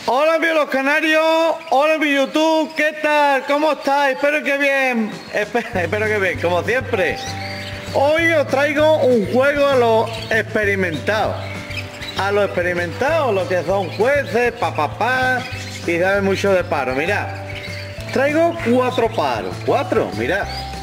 Hola amigos los canarios, hola mi YouTube, ¿qué tal? ¿Cómo estáis? Espero que bien, espero que bien, como siempre. Hoy os traigo un juego a los experimentados. Los que son jueces, y saben mucho de paro. Mirad, traigo 4 paros, 4, mirad.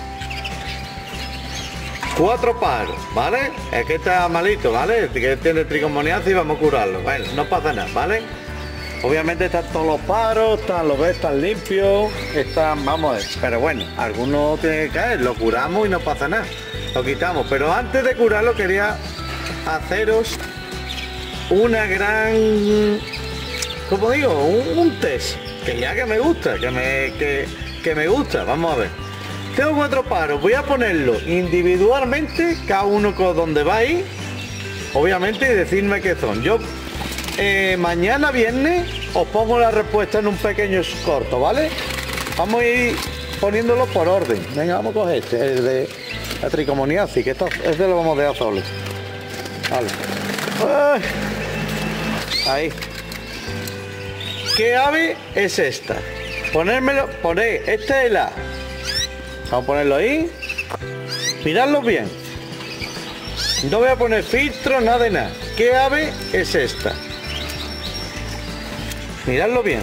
4 paros, ¿vale? Es que está malito, ¿vale? Que tiene tricomoniasis y vamos a curarlo. Bueno, no pasa nada, ¿vale? Obviamente están todos los paros, están limpios, vamos a ver, pero bueno, algunos tienen que caer, lo curamos y no pasa nada, lo quitamos. Pero antes de curarlo quería haceros una gran, como digo, un test, que ya que me gusta, que me gusta, vamos a ver. Tengo 4 paros, voy a ponerlo individualmente, cada uno con donde va ahí, obviamente, y decirme qué son. Yo mañana viernes os pongo la respuesta en un pequeño corto, ¿vale? Vamos a ir poniéndolo por orden. Venga, vamos a coger este, el de la tricomoniasis, que este lo vamos a dejar solo. Vale. Ahí. ¿Qué ave es esta? Poner, este es el A. Vamos a ponerlo ahí. Miradlo bien. No voy a poner filtro, nada de nada. ¿Qué ave es esta? Miradlo bien.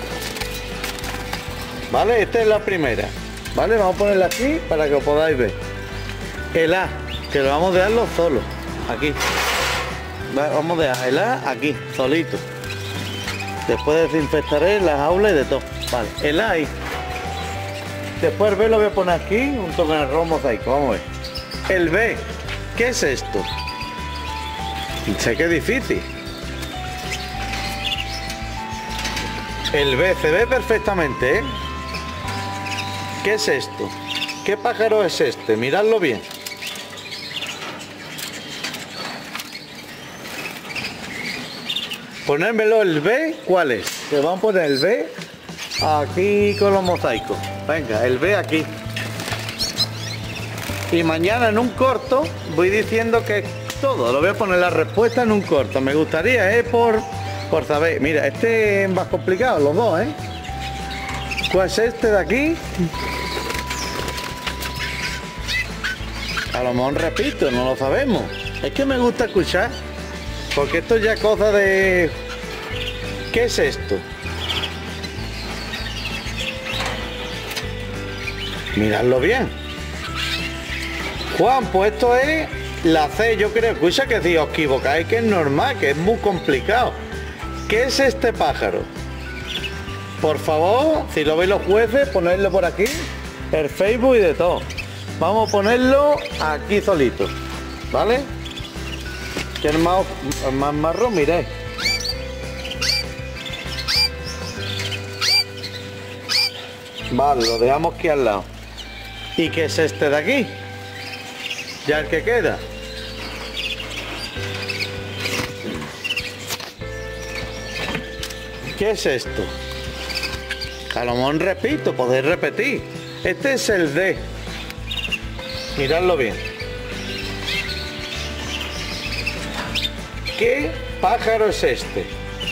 Vale, esta es la primera. Vale, vamos a ponerla aquí para que lo podáis ver. El A, que lo vamos a dejarlo solo. Aquí. Vamos a dejar el A aquí, solito. Después desinfectaré las aulas y de todo. Vale, el A ahí. Después el B lo voy a poner aquí junto con el rojo mosaico. Vamos a ver. El B, ¿qué es esto? Sé que es difícil. El B se ve perfectamente, ¿eh? ¿Qué es esto? ¿Qué pájaro es este? Miradlo bien. Ponérmelo el B, ¿cuál es? Que vamos a poner el B aquí con los mosaicos. Venga, el B aquí. Y mañana en un corto voy diciendo que todo. Lo voy a poner la respuesta en un corto. Me gustaría, por saber. Mira, este es más complicado, los dos, ¿eh? ¿Cuál es este de aquí? A lo mejor repito, no lo sabemos. Es que me gusta escuchar. Porque esto ya es cosa de... ¿Qué es esto? Miradlo bien. Juan, pues esto es la C, yo creo. Escucha que si os equivocáis, que es normal, que es muy complicado. ¿Qué es este pájaro? Por favor, si lo veis los jueces, ponedlo por aquí, el Facebook y de todo. Vamos a ponerlo aquí solito, ¿vale? Que es más marrón, mirad. Vale, lo dejamos aquí al lado. ¿Y qué es este de aquí? Ya el que queda. ¿Qué es esto? A lo mejor repito, podéis repetir. Este es el D. Miradlo bien. ¿Qué pájaro es este?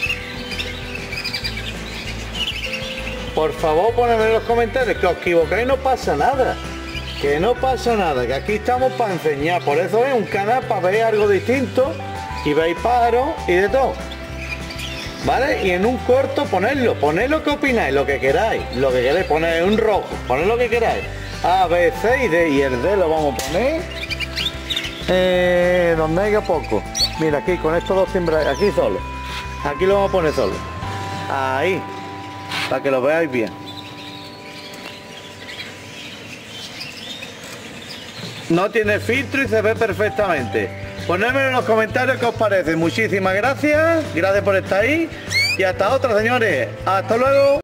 Por favor, ponedme en los comentarios. Que os equivocáis, no pasa nada. Que no pasa nada, que aquí estamos para enseñar. Por eso es un canal para ver algo distinto y veis pájaros y de todo. ¿Vale? Y en un corto poned lo que opináis, lo que queráis, poner un rojo, poned lo que queráis. A, B, C y D, y el D lo vamos a poner donde haya poco. Mira, aquí con estos dos timbres, aquí solo. Aquí lo vamos a poner solo. Ahí, para que lo veáis bien. No tiene filtro y se ve perfectamente. Ponedme en los comentarios qué os parece. Muchísimas gracias. Gracias por estar ahí. Y hasta otra, señores. Hasta luego.